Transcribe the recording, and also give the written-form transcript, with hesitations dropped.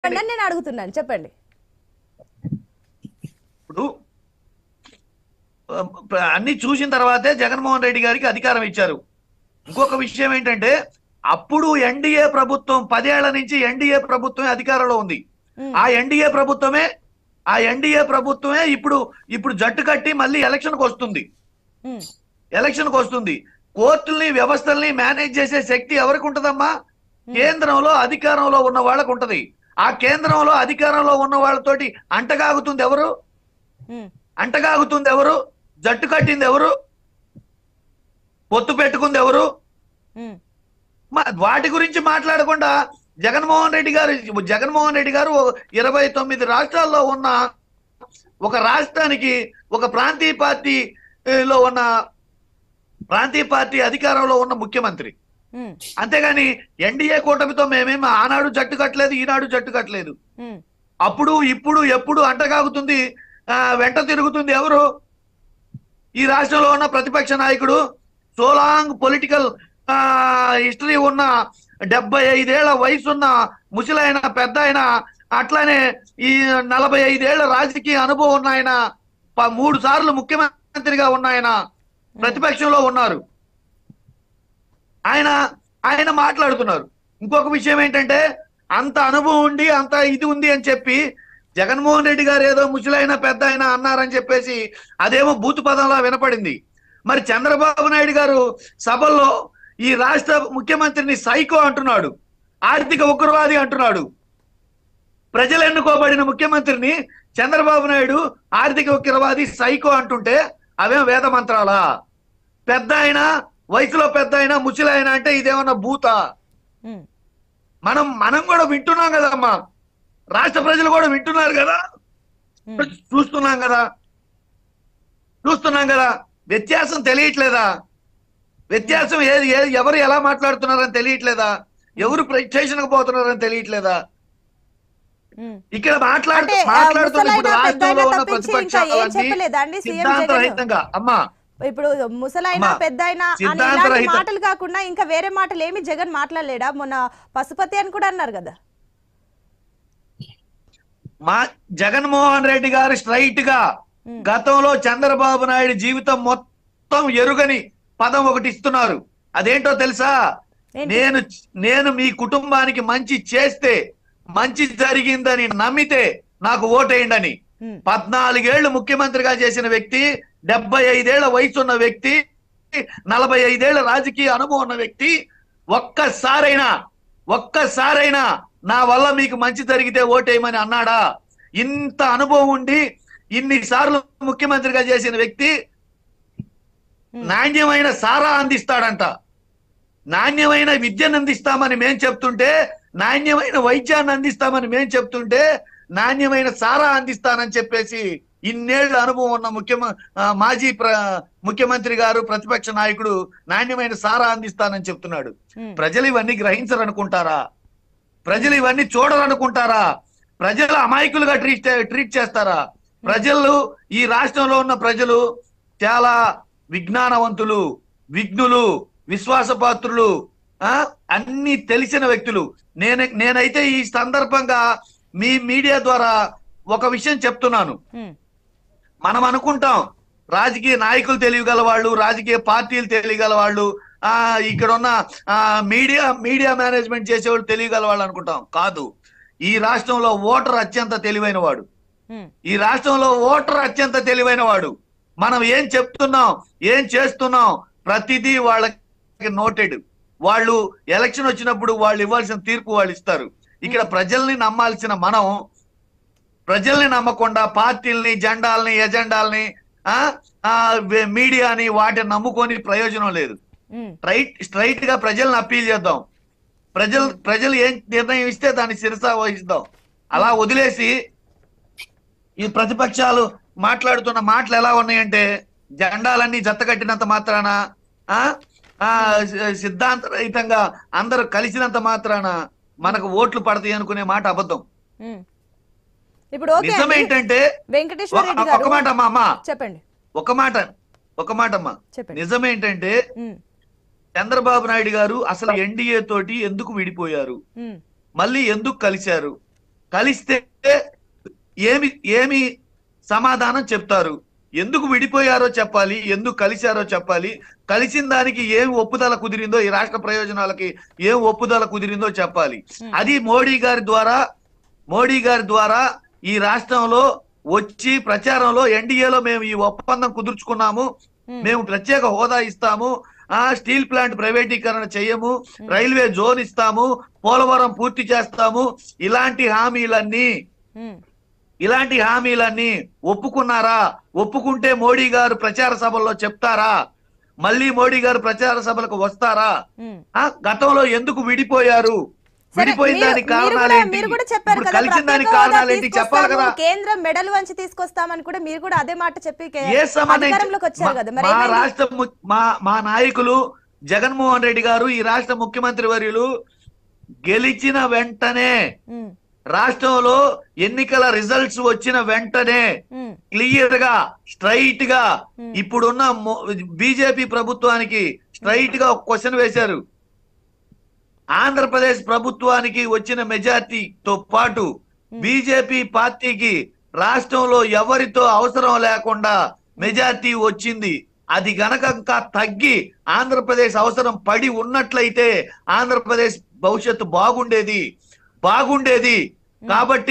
నేను అడుగుతున్నాను, చెప్పండి. ఇప్పుడు అన్ని చూసిన తర్వాతే జగన్మోహన్ రెడ్డి గారికి అధికారం ఇచ్చారు. ఇంకొక విషయం ఏంటంటే అప్పుడు ఎన్డీఏ ప్రభుత్వం 10 ఏళ్ల నుంచి ఎన్డీఏ ప్రభుత్వమే అధికారంలో ఉంది. ఆ ఎన్డీఏ ప్రభుత్వమే ఇప్పుడు జట్టు కట్టి మళ్ళీ ఎలక్షన్కి వస్తుంది. కోర్టుల్ని వ్యవస్థల్ని మేనేజ్ చేసే శక్తి ఎవరికి ఉంటదమ్మా? కేంద్రంలో అధికారంలో ఉన్న వాళ్ళకు ఉంటది. ఆ కేంద్రంలో అధికారంలో ఉన్న వాళ్ళతోటి అంటగాగుతుంది ఎవరు? జట్టు కట్టింది ఎవరు? పొత్తు పెట్టుకుంది ఎవరు? వాటి గురించి మాట్లాడకుండా జగన్మోహన్ రెడ్డి గారు 29 రాష్ట్రాల్లో ఉన్న ఒక రాష్ట్రానికి ఒక ప్రాంతీయ పార్టీ అధికారంలో ఉన్న ముఖ్యమంత్రి. అంతేగాని ఎన్డీఏ కూటమితో మేమేమి ఆనాడు జట్టు కట్టలేదు, ఈనాడు జట్టు కట్టలేదు. అప్పుడు ఇప్పుడు ఎప్పుడు అంటగాగుతుంది, వెంట తిరుగుతుంది ఎవరు? ఈ రాష్ట్రంలో ఉన్న ప్రతిపక్ష నాయకుడు, సోలాంగ్ పొలిటికల్ హిస్టరీ ఉన్న 75 ఏళ్ల వయసున్న ముసలైన పెద్ద ఆయన, అట్లానే ఈ 45 ఏళ్ల రాజకీయ అనుభవం ఉన్న ఆయన, 3 సార్లు ముఖ్యమంత్రిగా ఉన్న ఆయన ప్రతిపక్షంలో ఉన్నారు. ఆయన మాట్లాడుతున్నారు. ఇంకొక విషయం ఏంటంటే అంత అనుభవం ఉండి అంత ఇది ఉంది అని చెప్పి జగన్మోహన్ రెడ్డి గారు ఏదో ముసలైన పెద్ద ఆయన అన్నారని చెప్పేసి అదేమో బూతు పదంలా వినపడింది. మరి చంద్రబాబు నాయుడు గారు సభల్లో ఈ రాష్ట్ర ముఖ్యమంత్రిని సైకో అంటున్నాడు, ఆర్థిక ఉగ్రవాది అంటున్నాడు. ప్రజలు ఎన్నుకోబడిన ముఖ్యమంత్రిని చంద్రబాబు నాయుడు ఆర్థిక ఉగ్రవాది సైకో అంటుంటే అవేం వేద మంత్రాలా? పెద్ద ఆయన, వయసులో పెద్ద ఆయన, ముసలాయన అంటే ఇదేమన్నా భూతా? మనం కూడా వింటున్నాం కదమ్మా, రాష్ట్ర ప్రజలు కూడా వింటున్నారు కదా, చూస్తున్నాం కదా. వ్యత్యాసం తెలియట్లేదా? వ్యత్యాసం ఎవరు ఎలా మాట్లాడుతున్నారని తెలియట్లేదా? ఎవరు స్టేషన్కి పోతున్నారని తెలియట్లేదా? ఇక్కడ మాట్లాడుతున్న రాష్ట్రంలో ఉన్న ప్రతిపక్షాలన్నీ సిద్ధాంతరహితంగా అమ్మా, ఇప్పుడు ముసలైన పెద్ద మాటలు కాకుండా ఇంకా వేరే మాటలు ఏమి జగన్ మాట్లాడలేడా? మొన్న పశుపతి అని కూడా అన్నారు కదా. జగన్మోహన్ రెడ్డి గారు స్ట్రైట్ గా గతంలో చంద్రబాబు నాయుడు జీవితం మొత్తం ఎరుగని పదం ఒకటి ఇస్తున్నారు. అదేంటో తెలుసా? నేను మీ కుటుంబానికి మంచి చేస్తే, మంచి జరిగిందని నమ్మితే నాకు ఓటేయండి. 14 ఏళ్లు ముఖ్యమంత్రిగా చేసిన వ్యక్తి, 75 ఏళ్ల వయసు ఉన్న వ్యక్తి, 45 ఏళ్ల రాజకీయ అనుభవం ఉన్న వ్యక్తి ఒక్కసారైనా నా వల్ల మీకు మంచి జరిగితే ఓటేయమని అన్నాడా? ఇంత అనుభవం ఉండి ఇన్నిసార్లు ముఖ్యమంత్రిగా చేసిన వ్యక్తి నాణ్యమైన సారా అందిస్తాడంట. నాణ్యమైన విద్యను అందిస్తామని మేం చెప్తుంటే, నాణ్యమైన వైద్యాన్ని అందిస్తామని మేం చెప్తుంటే, నాణ్యమైన సారా అందిస్తానని చెప్పేసి ఇన్నేళ్ల అనుభవం ఉన్న మాజీ ముఖ్యమంత్రి గారు, ప్రతిపక్ష నాయకుడు నాణ్యమైన సారా అందిస్తానని చెప్తున్నాడు. ప్రజలు ఇవన్నీ గ్రహించరనుకుంటారా? ప్రజలు ఇవన్నీ చూడరనుకుంటారా? ప్రజలు అమాయకులుగా ట్రీట్ చేస్తారా? ప్రజలు, ఈ రాష్ట్రంలో ఉన్న ప్రజలు చాలా విజ్ఞానవంతులు, విఘ్నులు, విశ్వాసపాత్రులు, అన్ని తెలిసిన వ్యక్తులు. నేనైతే ఈ సందర్భంగా మీ మీడియా ద్వారా ఒక విషయం చెప్తున్నాను. మనం అనుకుంటాం రాజకీయ నాయకులు తెలియగల వాళ్ళు, రాజకీయ పార్టీలు తెలియగల వాళ్ళు, ఇక్కడ ఉన్న మీడియా మేనేజ్మెంట్ చేసేవాళ్ళు తెలియగల వాళ్ళు అనుకుంటాం. కాదు, ఈ రాష్ట్రంలో ఓటర్ అత్యంత తెలివైన వాడు. మనం ఏం చెప్తున్నాం, ఏం చేస్తున్నాం, ప్రతిదీ వాళ్ళకి నోటెడ్. వాళ్ళు ఎలక్షన్ వచ్చినప్పుడు వాళ్ళు ఇవ్వాల్సిన తీర్పు వాళ్ళు ఇస్తారు. ఇక్కడ ప్రజల్ని నమ్మాల్సిన మనం ప్రజల్ని నమ్మకుండా పార్టీల్ని, జెండాల్ని, ఎజెండాల్ని, మీడియాని వాటిని నమ్ముకొని ప్రయోజనం లేదు. స్ట్రైట్ గా ప్రజల్ని అప్పీల్ చేద్దాం. ప్రజలు ఏం నిర్ణయం ఇస్తే దాన్ని శిరసా వహిస్తాం. అలా వదిలేసి ఈ ప్రతిపక్షాలు మాట్లాడుతున్న మాటలు ఎలా ఉన్నాయంటే, జెండాలన్నీ జతకట్టినంత మాత్రాన, సిద్ధాంతరహితంగా అందరూ కలిసినంత మాత్రాన మనకు ఓట్లు పడతాయి అనుకునే మాట అబద్ధం. ఇప్పుడు నిజం ఏంటంటే, ఒక మాట అమ్మా, చెప్పండి, ఒక మాట అమ్మా, నిజం ఏంటంటే చంద్రబాబు నాయుడు గారు అసలు ఎన్డీఏ తోటి ఎందుకు విడిపోయారు, మళ్ళీ ఎందుకు కలిశారు? కలిస్తే ఏమి ఏమి సమాధానం చెప్తారు? ఎందుకు విడిపోయారో చెప్పాలి, ఎందుకు కలిశారో చెప్పాలి, కలిసిన దానికి ఏం ఒప్పుదల కుదిరిందో, ఈ రాష్ట్ర ప్రయోజనాలకి ఏం ఒప్పుదల కుదిరిందో చెప్పాలి. అది మోడీ గారి ద్వారా ఈ రాష్ట్రంలో వచ్చి ప్రచారంలో ఎన్డీఏలో మేము ఈ ఒప్పందం కుదుర్చుకున్నాము, మేము ప్రత్యేక హోదా ఇస్తాము, స్టీల్ ప్లాంట్ ప్రైవేటీకరణ చేయము, రైల్వే జోన్ ఇస్తాము, పోలవరం పూర్తి చేస్తాము, ఇలాంటి హామీలన్నీ ఒప్పుకున్నారా? ఒప్పుకుంటే మోడీ గారు ప్రచార సభల్లో చెప్తారా? మళ్ళీ మోడీ గారు ప్రచార సభలకు వస్తారా? గతంలో ఎందుకు విడిపోయారు? విడిపోయిన దానికి కారణాలేంటి? కలిసిన దానికి కారణాలేంటి చెప్పాలి కదా. కేంద్రం మెడల్ వంచి తీసుకొస్తామని కూడా మీరు కూడా అదే మాట చెప్పి మా రాష్ట్ర మా నాయకులు జగన్మోహన్ రెడ్డి గారు, ఈ రాష్ట్ర ముఖ్యమంత్రి వర్యులు గెలిచిన వెంటనే, రాష్ట్రంలో ఎన్నికల రిజల్ట్స్ వచ్చిన వెంటనే క్లియర్ గా స్ట్రైట్ గా ఇప్పుడున్న బీజేపీ ప్రభుత్వానికి స్ట్రైట్ గా ఒక క్వశ్చన్ వేశారు. ఆంధ్రప్రదేశ్ ప్రభుత్వానికి వచ్చిన మెజార్టీతో పాటు బీజేపీ పార్టీకి రాష్ట్రంలో ఎవరితో అవసరం లేకుండా మెజార్టీ వచ్చింది. అది గనక ఇంకా తగ్గి ఆంధ్రప్రదేశ్ అవసరం పడి ఉన్నట్లయితే ఆంధ్రప్రదేశ్ భవిష్యత్తు బాగుండేది. కాబట్టి